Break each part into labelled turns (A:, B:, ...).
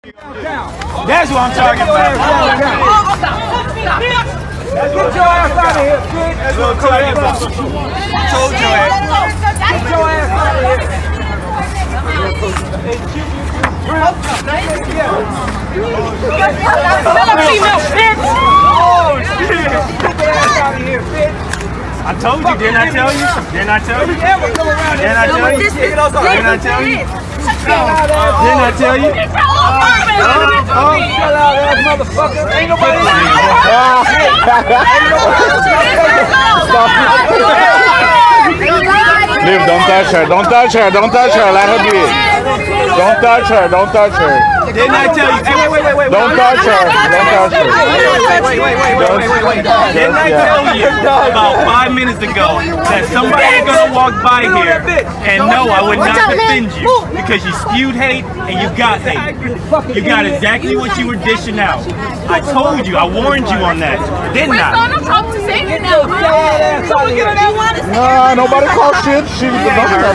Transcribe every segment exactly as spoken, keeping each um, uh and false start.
A: That's what I'm talking about. Get your ass out of here, bitch. That's what I'm talking about. I told your ass. Get your ass out of here. Oh, shit. Get your ass out of here, bitch. I told you, didn't I tell you? Didn't I tell you? Didn't I tell you? Didn't I tell you? Didn't I tell you? Oh, shut out, ass motherfucker. Ain't nobody
B: Liv, don't touch her. Don't touch her. Don't touch her. Let her be. Don't touch her. Don't touch her.
A: Didn't I tell you? Hey, wait, wait, wait, wait.
B: Don't touch her. Don't touch her.
A: Wait, wait, wait, wait, wait, wait, wait, wait. Didn't I tell you about five minutes ago that somebody is gonna walk by here and no, I would not defend you because you spewed hate and you got hate. You got exactly what you were dishing out. I told you. I warned you on that, didn't I?
B: Nah, nobody called shit. She was the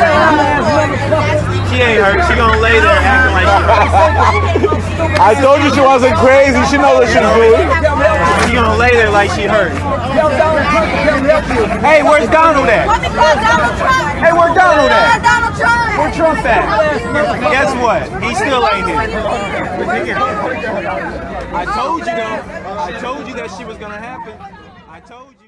A: She ain't hurt. She gonna lay there acting like she hurt.
B: I told you she wasn't crazy. She knows what she's doing.
A: She gonna lay there like she hurt. Hey, where's Donald at? Hey, where's Donald at? Where's Trump at? Guess what? He still ain't here. I told you though. I told you that shit was gonna happen. I told you.